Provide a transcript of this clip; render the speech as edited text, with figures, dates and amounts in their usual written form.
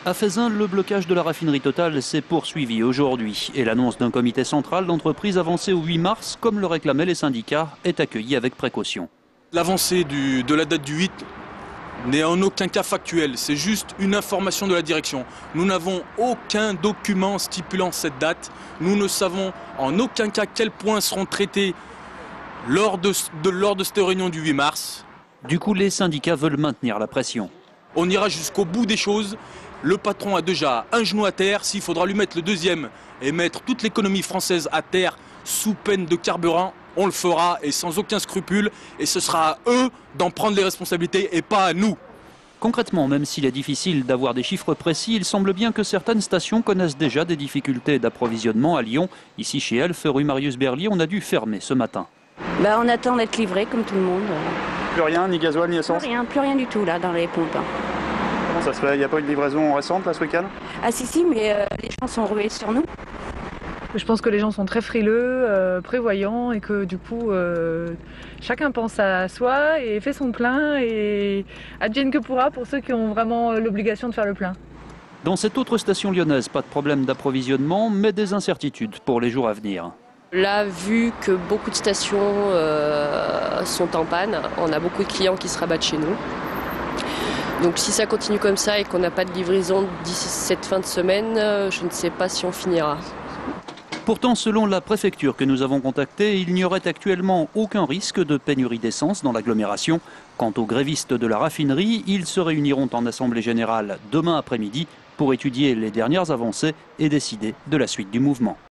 À Feyzin, le blocage de la raffinerie Total s'est poursuivi aujourd'hui et l'annonce d'un comité central d'entreprise avancé au 8 mars, comme le réclamaient les syndicats, est accueillie avec précaution. L'avancée de la date du 8 n'est en aucun cas factuelle, c'est juste une information de la direction. Nous n'avons aucun document stipulant cette date, nous ne savons en aucun cas quels points seront traités lors de cette réunion du 8 mars. Du coup, les syndicats veulent maintenir la pression. On ira jusqu'au bout des choses. Le patron a déjà un genou à terre. S'il faudra lui mettre le deuxième et mettre toute l'économie française à terre sous peine de carburant, on le fera et sans aucun scrupule. Et ce sera à eux d'en prendre les responsabilités et pas à nous. Concrètement, même s'il est difficile d'avoir des chiffres précis, il semble bien que certaines stations connaissent déjà des difficultés d'approvisionnement à Lyon. Ici chez Elf, rue Marius Berlier, on a dû fermer ce matin. On attend d'être livré comme tout le monde. Plus rien, ni gasoil, ni essence? Plus rien du tout là dans les pompes. Comment ça se fait? Il n'y a pas une livraison récente là ce week-end? Ah si, mais les gens sont rués sur nous. Je pense que les gens sont très frileux, prévoyants et que du coup chacun pense à soi et fait son plein et advienne que pourra pour ceux qui ont vraiment l'obligation de faire le plein. Dans cette autre station lyonnaise, pas de problème d'approvisionnement, mais des incertitudes pour les jours à venir. Là, vu que beaucoup de stations sont en panne, on a beaucoup de clients qui se rabattent chez nous. Donc si ça continue comme ça et qu'on n'a pas de livraison d'ici cette fin de semaine, je ne sais pas si on finira. Pourtant, selon la préfecture que nous avons contactée, il n'y aurait actuellement aucun risque de pénurie d'essence dans l'agglomération. Quant aux grévistes de la raffinerie, ils se réuniront en assemblée générale demain après-midi pour étudier les dernières avancées et décider de la suite du mouvement.